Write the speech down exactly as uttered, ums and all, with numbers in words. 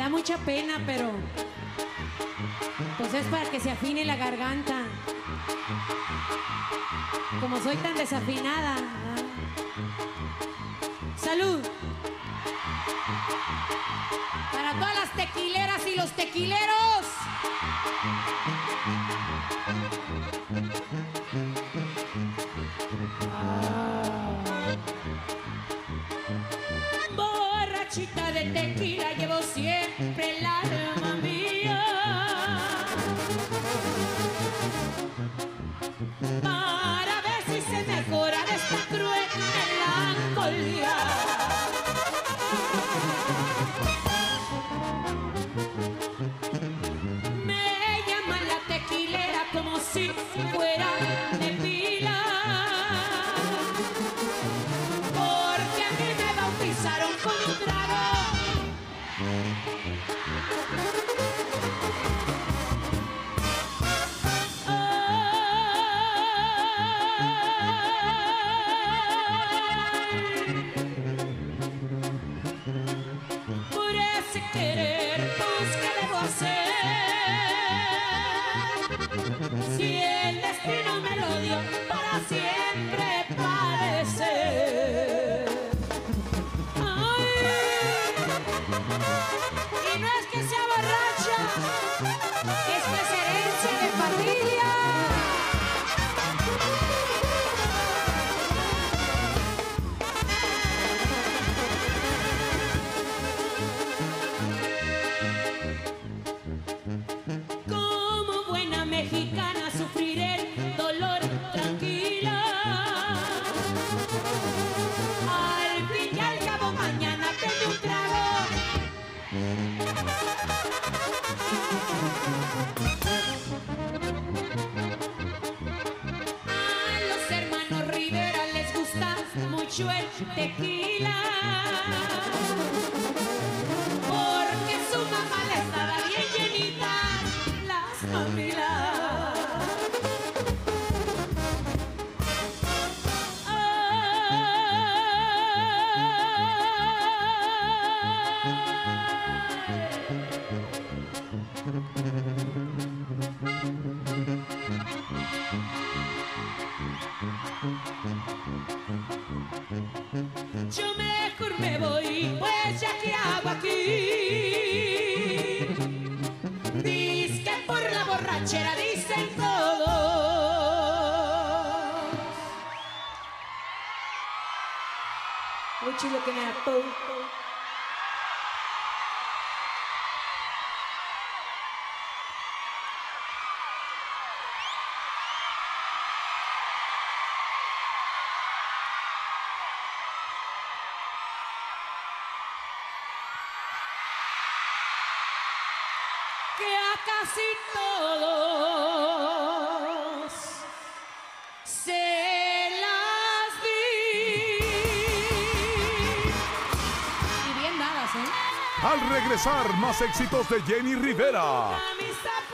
da mucha pena, pero pues es para que se afine la garganta. Como soy tan desafinada. ¿Ah? ¡Salud! Para todas las tequileras y los tequileros. Ah. Borrachita de tequila llevo siempre el alma mía. Para ver si se mejora de esta cruel melancolía. Me llaman la tequilera como si fuera de pila, porque a mí me bautizaron con un trago. Por ese querer, pues ¿qué debo hacer? Si el destino me lo dio para siempre padecer. Ay, y no es que sea borracha, es que es herencia de familia. Como buena mexicana sufriré el dolor tranquila. Al fin y al cabo mañana tengo un trago. A los hermanos Rivera les gusta mucho el tequila, porque su mamá les daba bien llenita las mamilas. Yo mejor me voy, pues ya que hago aquí. Dice que por la borrachera dicen todos. What you looking at, Bo? Que a casi todos se las di. Y bien dadas, ¿eh? Al regresar, más éxitos de Jenny Rivera. Amistad